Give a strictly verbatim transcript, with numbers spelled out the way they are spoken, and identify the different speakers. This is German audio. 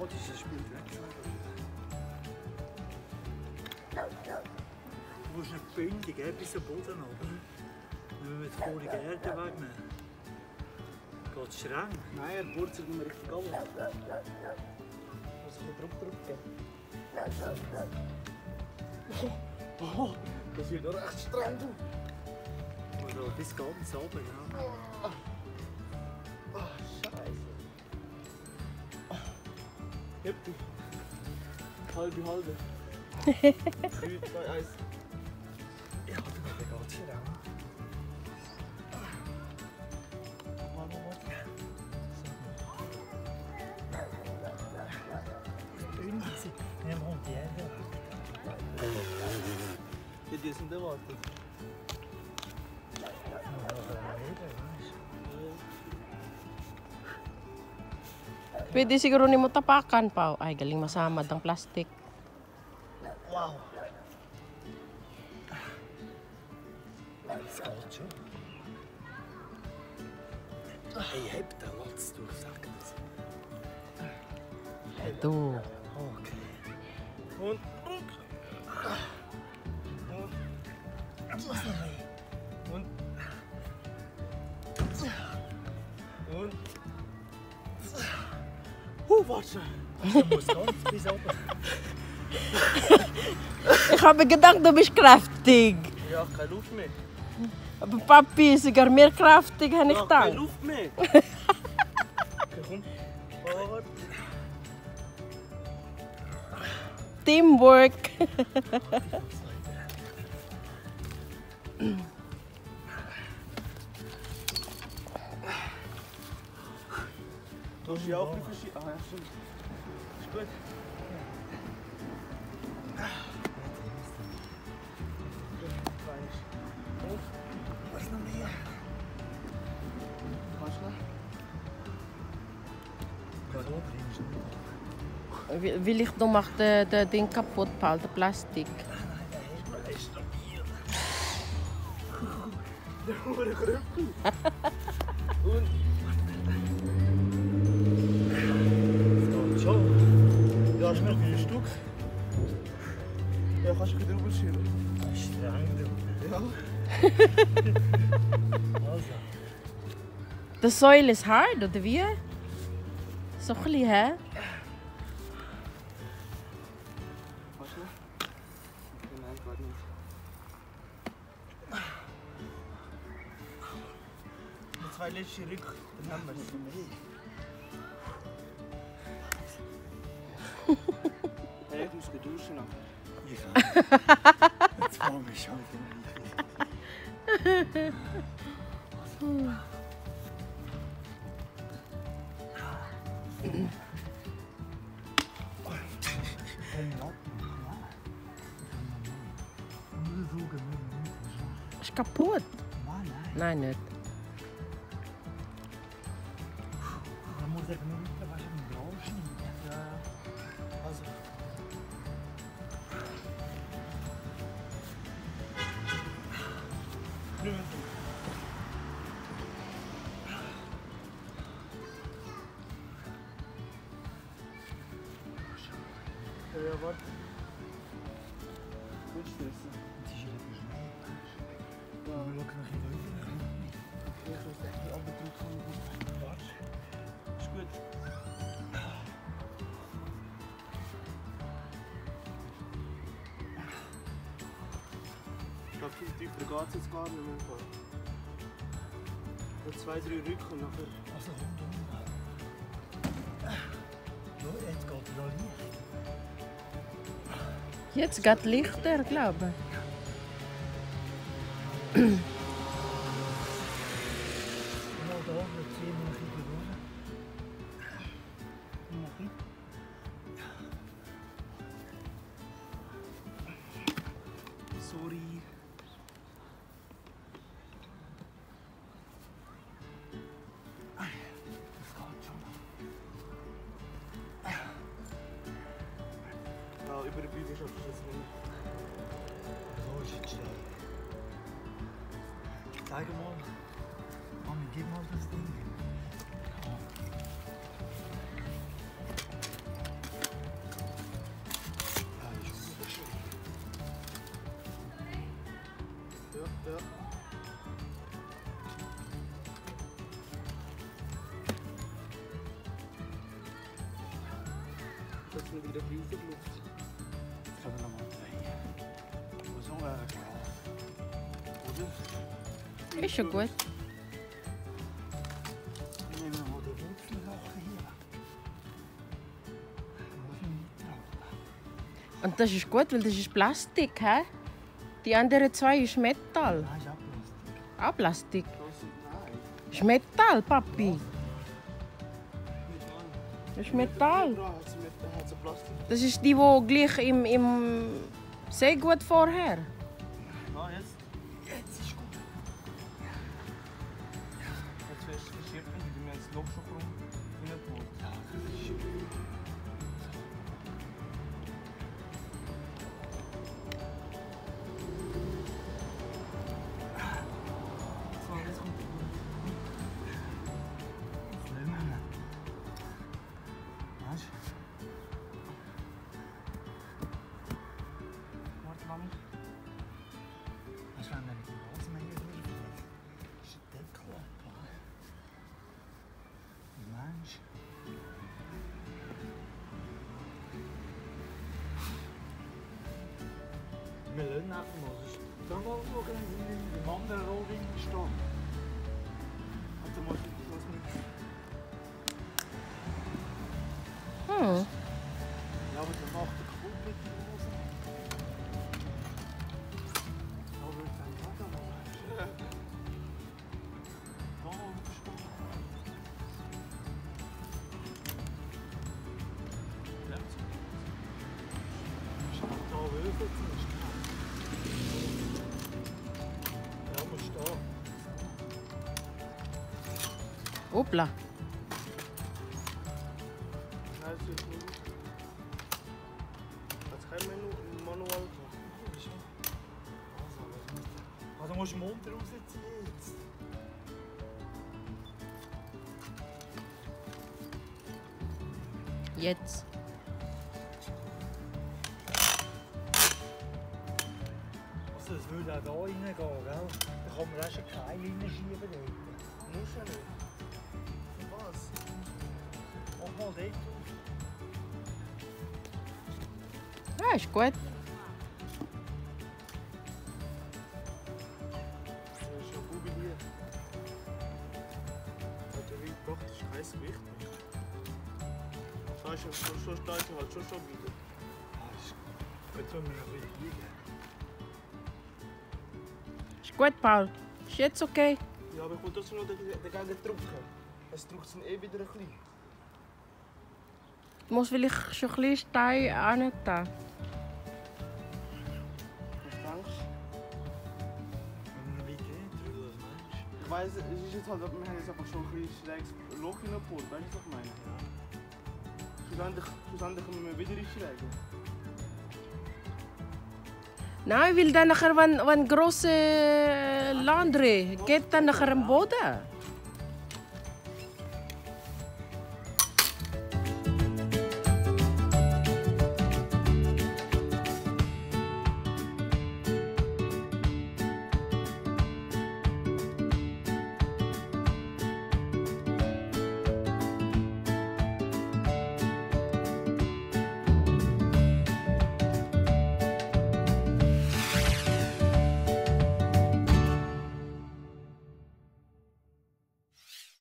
Speaker 1: ist das Spiel weg. Du musst nicht bündig, gell, bis zum Boden runter. Wenn wir die vorige Erde wegnehmen, geht es streng.
Speaker 2: Nein, er purzelt mir richtig ab. Muss ich einen Druck drücken? Oh, das wird doch recht streng.
Speaker 1: Also bis ganz oben, ja.
Speaker 2: Oh, Scheiße. Heb dich. Halbe, halbe. drei, zwei, eins.
Speaker 1: Ja, du geht streng.
Speaker 2: Mal, mal, mal.
Speaker 1: Bündig, nehmen wir die Erde.
Speaker 2: Ja, die sind erwartet.
Speaker 3: Pwede siguro ni mo tapakan, Pao. Ay, galing masamad ang plastic.
Speaker 1: Wow. Das geht schon. Hey, heb den Latz durch, sag das.
Speaker 3: Du.
Speaker 1: Okay.
Speaker 2: Und Und. Und. Huh, warte.
Speaker 1: Du musst ganz bis oben.
Speaker 3: Ich habe gedacht, du bist kräftig.
Speaker 2: Ja, keine Luft mehr.
Speaker 3: Aber Papi ist sogar mehr kräftig, habe ich
Speaker 2: Ja, keine
Speaker 3: gedacht.
Speaker 2: Luft mehr. Okay, komm. Forward.
Speaker 3: Teamwork.
Speaker 2: Du hast ja auch ein bisschen. Ah, ja, stimmt. Ist gut.
Speaker 1: Was noch mehr?
Speaker 2: Kannst du noch?
Speaker 1: Gerade oben ist nicht.
Speaker 3: Will will ich, du machst den, den Ding kaputt, Paul, den Plastik.
Speaker 1: Der ist stabil.
Speaker 2: Der hure Krüppel. Und.
Speaker 1: Das geht schon.
Speaker 2: Ja, ist noch vier Stück. Ja, kannst du wieder rüberschieben.
Speaker 1: Das ist streng, du.
Speaker 2: Ja.
Speaker 1: Also.
Speaker 3: Die Säule ist hart, oder wie? So ein bisschen, hä?
Speaker 2: Kannst du noch? Okay, nein, gerade nicht. Die zwei letzten Rück, dann haben wir es. Hey, ich muss duschen nachher.
Speaker 1: Ja. Jetzt fange ich schon wieder.
Speaker 3: Ist kaputt?
Speaker 1: Nein, nein.
Speaker 3: Nein, nicht.
Speaker 1: Man muss eben nur mittlerweile im Blau schneiden. Ja.
Speaker 2: Also. Ja, warte. Willst du essen?
Speaker 1: Het is hier even snel.
Speaker 2: Ja.
Speaker 1: We lokken nog even over.
Speaker 2: Ich muss echt die Abendbrot von
Speaker 1: Wat?
Speaker 2: Ist gut. Ich glaube, viel tiefer geht es jetzt gar nicht mehr. Noch zwei, drei Rücken und nachher.
Speaker 1: Also rundum. Ja, jetzt geht er noch leicht.
Speaker 3: Jetzt geht lichter, glaube ich.
Speaker 1: Genau da, wir ziehen wir noch ein bisschen runter. Noch ein bisschen.
Speaker 2: Sorry.
Speaker 1: Das geht schon.
Speaker 2: Ja, über die Bühne schaffst du das nicht.
Speaker 1: So ist es schnell. Zeig mal. Mami, gib mal das Ding.
Speaker 2: dass es nicht wieder rausflutscht.
Speaker 1: Jetzt können wir nochmal drehen. Wo so wäre klar. Oder?
Speaker 3: Ist schon gut.
Speaker 1: Dann nehmen wir mal die Wurzelsachen hier. Wo ist denn die Traube?
Speaker 3: Und das ist gut, weil das ist Plastik, hä? Die anderen zwei ist Metall.
Speaker 1: Nein, ist abgelastet.
Speaker 3: Auch Plastik.
Speaker 2: Das sind nein.
Speaker 3: Ist Metall, Papi. Das ist Metall.
Speaker 2: Da hat sie mit da hat sie Plastik.
Speaker 3: Das ist die, die gleich im, im Seegut vorher.
Speaker 2: Ah, jetzt. Jetzt ist gut. Jetzt wirst du verschieben, wir haben das Loch schon rum reingebohrt.
Speaker 1: Ja, das ist schön.
Speaker 2: So, jetzt kommt der Grund.
Speaker 1: Das nehmen wir. Weißt du?
Speaker 2: Warte, Mami.
Speaker 1: Weißt du, wenn wir mit dem Rasenmäher durchfahren, ist der Deckel ab. Wie meinst du? Wir lassen einfach mal. Dann mal schauen, wie wir im anderen Rohring stehen.
Speaker 2: Also muss ich das mit.
Speaker 3: Hm.
Speaker 2: Ja, aber der macht er kaputt mit der Hose.
Speaker 1: Aber ich denke, warte mal.
Speaker 2: Da oben stehen.
Speaker 1: Da Würfel zuerst. Ja, muss stehen.
Speaker 3: Hoppla.
Speaker 2: Nein, das ist nicht. Das ist kein Menu Manual.
Speaker 1: Also musst du den Mund rausziehen jetzt.
Speaker 3: Jetzt.
Speaker 1: Also das würde auch da reingehen, gell? Da kann man auch schon Keil reinschieben dort.
Speaker 2: Muss ja nicht. Für was?
Speaker 1: Mach mal dort auf.
Speaker 3: Ja, ist gut.
Speaker 2: Das ist schon gut hier. Oder wie doch, das ist kein Gewicht mehr. So ist es, so steht es halt schon schon wieder.
Speaker 1: Alles gut. Jetzt müssen wir noch ein bisschen liegen.
Speaker 3: Ist gut, Paul. Ist jetzt okay?
Speaker 2: Ja, aber ich muss trotzdem noch dagegen drücken. Es drückt es dann eh wieder ein bisschen.
Speaker 3: Du musst vielleicht schon ein bisschen Stein an da.
Speaker 2: Was denkst du?
Speaker 1: Wenn wir noch weit gehen, was meinst du?
Speaker 2: Ich weiss, es ist jetzt halt, wir haben jetzt einfach schon ein bisschen schräges Loch reingebohrt, weißt du, was ich meine? Schlussendlich, schlussendlich können wir wieder reinschlägen.
Speaker 3: Nein, weil dann nachher, wenn, wenn grosse Landre geht, dann nachher am Boden.